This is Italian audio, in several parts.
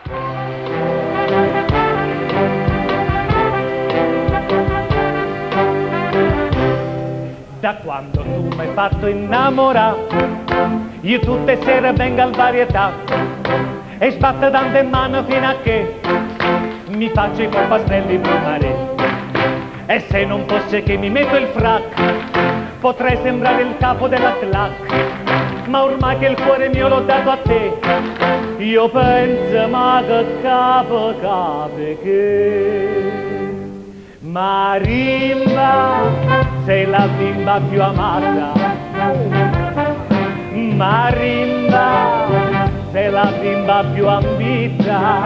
Da quando tu mi hai fatto innamorare, io tutte sere vengo al varietà e sbatto tante mani fino a che mi faccio i polpastrelli primari. E se non fosse che mi metto il frac, potrei sembrare il capo della clac, ma ormai che il cuore mio l'ho dato a te, io penso ma che capo che Marimba, sei la bimba più amata. Marimba, sei la bimba più ambita.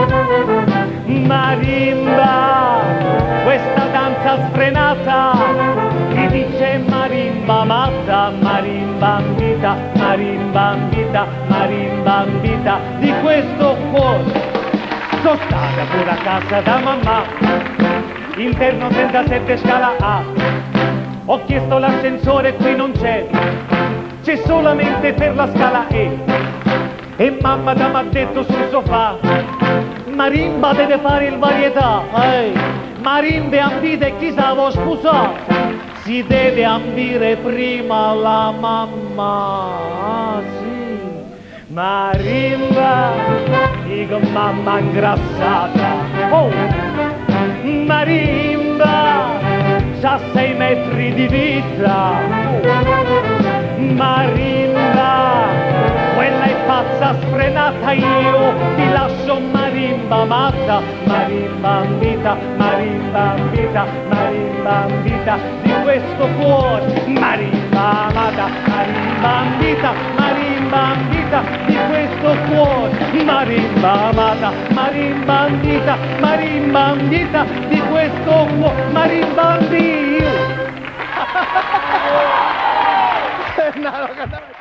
Marimba, questa danza sfrenata, chi dice marimba matta, marimba ambita, marimba ambita, marimba ambita, di questo cuore. Sono stata pure a casa da mamma, interno 37 scala A, ho chiesto l'ascensore, qui non c'è solamente per la scala E. E mamma mi ha detto sul sofà, marimba deve fare il varietà, marimbe ambite chissà vuoi sposare, si deve ambire prima la mamma, sì. Marimba, dico mamma ingrassata, oh! Marimba, c'ha 6 metri di vita. Marimba, quella è pazza sfrenata, io ti lascio marimba matta, marimba ambita, marimba ambita, marimba ambita, di questo cuore, marimba amata, marimba ambita, marimba ambita, di questo cuore, marimba amata, marimba ambita, marimba ambita, di questo cuore, marimba ambita. No, no, no.